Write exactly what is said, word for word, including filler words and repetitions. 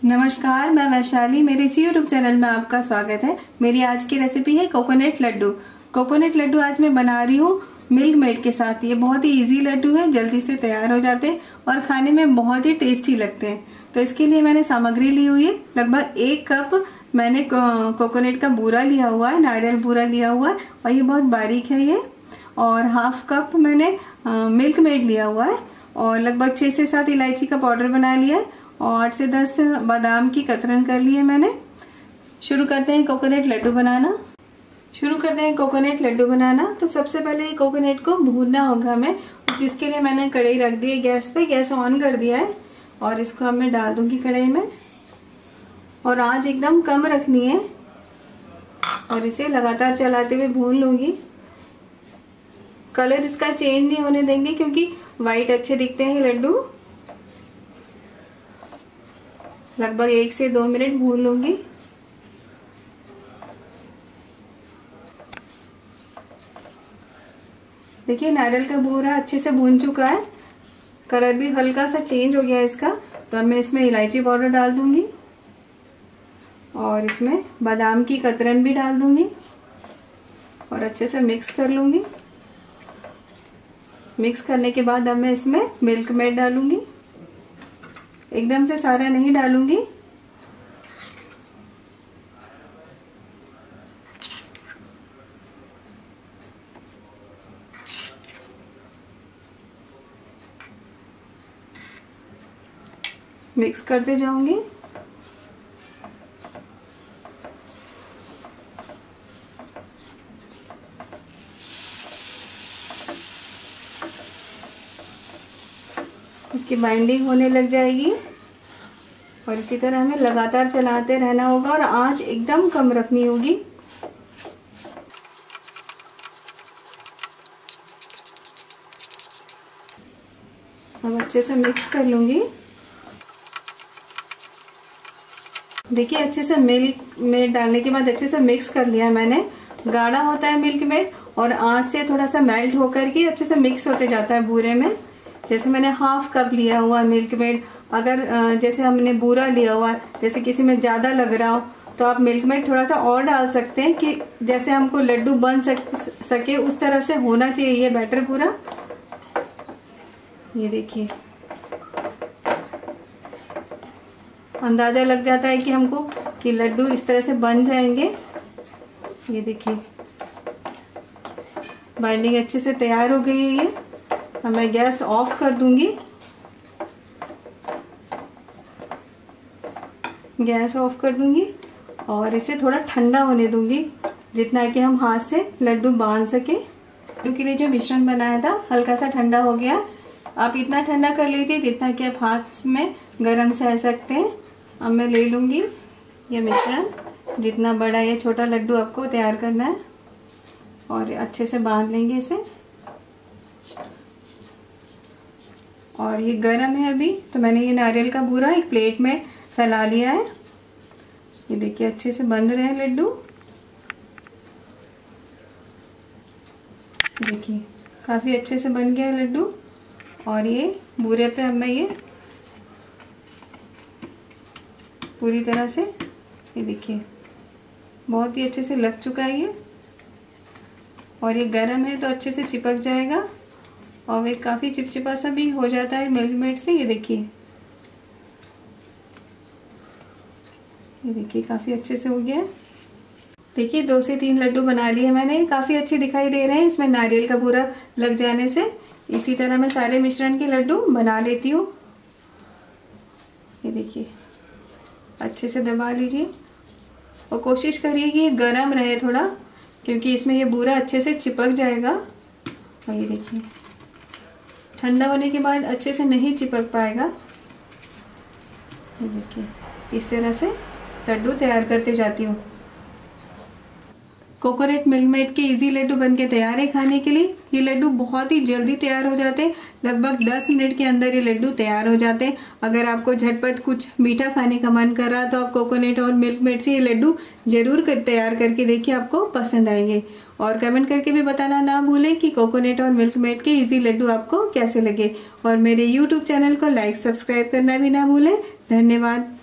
नमस्कार, मैं वैशाली। मेरे इसी यूट्यूब चैनल में आपका स्वागत है। मेरी आज की रेसिपी है कोकोनट लड्डू। कोकोनट लड्डू आज मैं बना रही हूँ मिल्क मेड के साथ। ये बहुत ही इजी लड्डू है, जल्दी से तैयार हो जाते हैं और खाने में बहुत ही टेस्टी लगते हैं। तो इसके लिए मैंने सामग्री ली हुई है। लगभग एक कप मैंने कोकोनट का बूरा लिया हुआ है, नारियल बूरा लिया हुआ है और ये बहुत बारीक है ये। और हाफ कप मैंने मिल्क मेड लिया हुआ है और लगभग छः से सात इलायची का पाउडर बना लिया है और आठ से दस बादाम की कतरन कर ली है मैंने। शुरू करते हैं कोकोनट लड्डू बनाना शुरू करते हैं कोकोनट लड्डू बनाना तो सबसे पहले कोकोनट को भूनना होगा हमें, जिसके लिए मैंने कढ़ाई रख दी है गैस पे। गैस ऑन कर दिया है और इसको अब मैं डाल दूंगी कढ़ाई में और आंच एकदम कम रखनी है और इसे लगातार चलाते हुए भून लूंगी। कलर इसका चेंज नहीं होने देंगे क्योंकि वाइट अच्छे दिखते हैं ये लड्डू। लगभग एक से दो मिनट भून लूंगी। देखिए नारियल का बूरा अच्छे से भून चुका है, कलर भी हल्का सा चेंज हो गया है इसका। तो अब मैं इसमें इलायची पाउडर डाल दूंगी और इसमें बादाम की कतरन भी डाल दूंगी और अच्छे से मिक्स कर लूंगी। मिक्स करने के बाद अब मैं इसमें मिल्क मेड डालूंगी। एकदम से सारा नहीं डालूंगी। मिक्स करते जाऊंगी। इसकी बाइंडिंग होने लग जाएगी और इसी तरह हमें लगातार चलाते रहना होगा और आंच एकदम कम रखनी होगी। अब अच्छे से मिक्स कर लूंगी। देखिए अच्छे से मिल्क मेड डालने के बाद अच्छे से मिक्स कर लिया मैंने। गाढ़ा होता है मिल्क मेड और आंच से थोड़ा सा मेल्ट होकर के अच्छे से मिक्स होते जाता है बूरे में। जैसे मैंने हाफ कप लिया हुआ मिल्क मेड, अगर जैसे हमने बूरा लिया हुआ है, जैसे किसी में ज़्यादा लग रहा हो तो आप मिल्क मेड थोड़ा सा और डाल सकते हैं कि जैसे हमको लड्डू बन सक, सके उस तरह से होना चाहिए ये बैटर पूरा। ये देखिए अंदाज़ा लग जाता है कि हमको कि लड्डू इस तरह से बन जाएंगे। ये देखिए बाइंडिंग अच्छे से तैयार हो गई है ये। अब मैं गैस ऑफ कर दूंगी। गैस ऑफ कर दूंगी और इसे थोड़ा ठंडा होने दूंगी, जितना कि हम हाथ से लड्डू बांध सके। लड्डू के लिए जो मिश्रण बनाया था हल्का सा ठंडा हो गया। आप इतना ठंडा कर लीजिए जितना कि आप हाथ में गरम सह सकते हैं। अब मैं ले लूंगी ये मिश्रण, जितना बड़ा या छोटा लड्डू आपको तैयार करना है, और अच्छे से बांध लेंगे इसे। और ये गरम है अभी, तो मैंने ये नारियल का बूरा एक प्लेट में फैला लिया है। ये देखिए अच्छे से बंध रहे हैं लड्डू। देखिए काफ़ी अच्छे से बन गया है लड्डू। और ये बूरे पे अब मैं ये पूरी तरह से, ये देखिए बहुत ही अच्छे से लग चुका है ये। और ये गरम है तो अच्छे से चिपक जाएगा और वे काफ़ी चिपचिपा सा भी हो जाता है मिल्क मेड से। ये देखिए ये देखिए काफ़ी अच्छे से हो गया है। देखिए दो से तीन लड्डू बना लिए मैंने, काफ़ी अच्छे दिखाई दे रहे हैं इसमें नारियल का बूरा लग जाने से। इसी तरह मैं सारे मिश्रण के लड्डू बना लेती हूँ। ये देखिए अच्छे से दबा लीजिए और कोशिश करिए कि ये गर्म रहे थोड़ा, क्योंकि इसमें ये बूरा अच्छे से चिपक जाएगा। और ये देखिए ठंडा होने के बाद अच्छे से नहीं चिपक पाएगा। ये देखिए इस तरह से लड्डू तैयार करते जाती हूँ। कोकोनट मिल्क मेड के इजी लड्डू बनके तैयार है खाने के लिए। ये लड्डू बहुत ही जल्दी तैयार हो जाते हैं, लगभग दस मिनट के अंदर ये लड्डू तैयार हो जाते हैं। अगर आपको झटपट कुछ मीठा खाने का मन कर रहा है तो आप कोकोनट और मिल्क मेड से ये लड्डू जरूर कर तैयार करके देखिए, आपको पसंद आएंगे। और कमेंट करके भी बताना ना भूलें कि कोकोनट और मिल्क मेड के इजी लड्डू आपको कैसे लगे। और मेरे यूट्यूब चैनल को लाइक सब्सक्राइब करना भी ना भूलें। धन्यवाद।